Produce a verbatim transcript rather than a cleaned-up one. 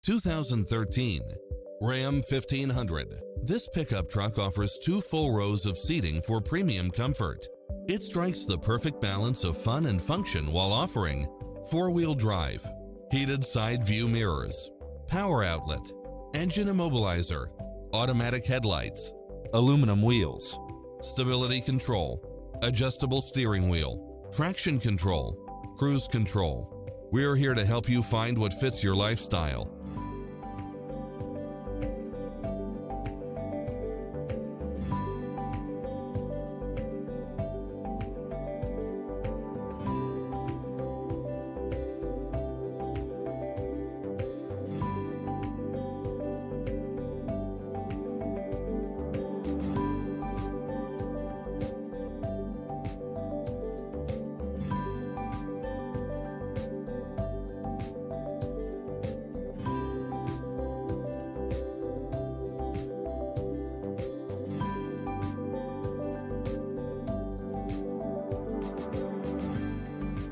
two thousand thirteen Ram fifteen hundred. This pickup truck offers two full rows of seating for premium comfort. It strikes the perfect balance of fun and function while offering four-wheel drive, heated side view mirrors, power outlet, engine immobilizer, automatic headlights, aluminum wheels, stability control, adjustable steering wheel, traction control, cruise control. We're here to help you find what fits your lifestyle.